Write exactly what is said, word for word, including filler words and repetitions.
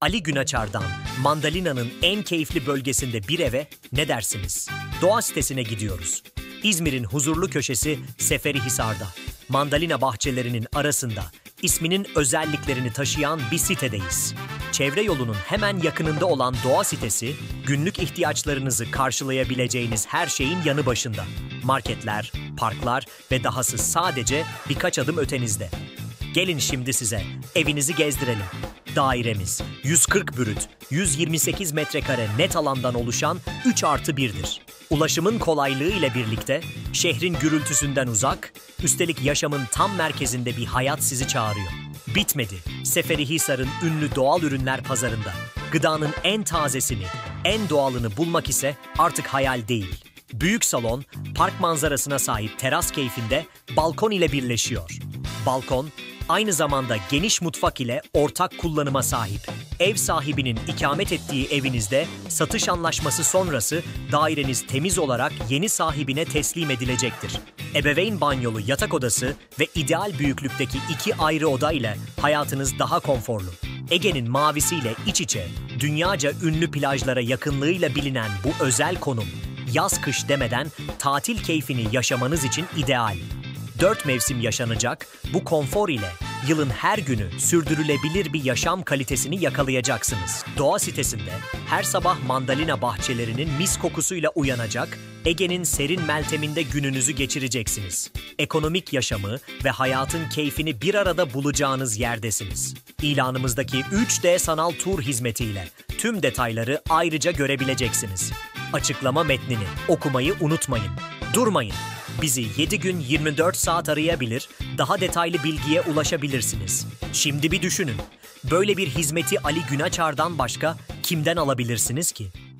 Ali Günaçar'dan Mandalina'nın en keyifli bölgesinde bir eve ne dersiniz? Doğa sitesine gidiyoruz. İzmir'in huzurlu köşesi Seferihisar'da. Mandalina bahçelerinin arasında isminin özelliklerini taşıyan bir sitedeyiz. Çevre yolunun hemen yakınında olan doğa sitesi, günlük ihtiyaçlarınızı karşılayabileceğiniz her şeyin yanı başında. Marketler, parklar ve dahası sadece birkaç adım ötenizde. Gelin şimdi size evinizi gezdirelim. Dairemiz yüz kırk brüt, yüz yirmi sekiz metrekare net alandan oluşan üç artı bir'dir. Ulaşımın kolaylığı ile birlikte şehrin gürültüsünden uzak, üstelik yaşamın tam merkezinde bir hayat sizi çağırıyor. Bitmedi. Seferihisar'ın ünlü doğal ürünler pazarında gıdanın en tazesini, en doğalını bulmak ise artık hayal değil. Büyük salon, park manzarasına sahip teras keyfinde balkon ile birleşiyor. Balkon, aynı zamanda geniş mutfak ile ortak kullanıma sahip. Ev sahibinin ikamet ettiği evinizde satış anlaşması sonrası daireniz temiz olarak yeni sahibine teslim edilecektir. Ebeveyn banyolu yatak odası ve ideal büyüklükteki iki ayrı oda ile hayatınız daha konforlu. Ege'nin mavisiyle iç içe, dünyaca ünlü plajlara yakınlığıyla bilinen bu özel konum, yaz-kış demeden tatil keyfini yaşamanız için ideal. Dört mevsim yaşanacak, bu konfor ile yılın her günü sürdürülebilir bir yaşam kalitesini yakalayacaksınız. Doğa sitesinde her sabah mandalina bahçelerinin mis kokusuyla uyanacak, Ege'nin serin melteminde gününüzü geçireceksiniz. Ekonomik yaşamı ve hayatın keyfini bir arada bulacağınız yerdesiniz. İlanımızdaki üç D sanal tur hizmetiyle tüm detayları ayrıca görebileceksiniz. Açıklama metnini okumayı unutmayın. Durmayın. Bizi yedi gün yirmi dört saat arayabilir, daha detaylı bilgiye ulaşabilirsiniz. Şimdi bir düşünün. Böyle bir hizmeti Ali Günaçar'dan başka kimden alabilirsiniz ki?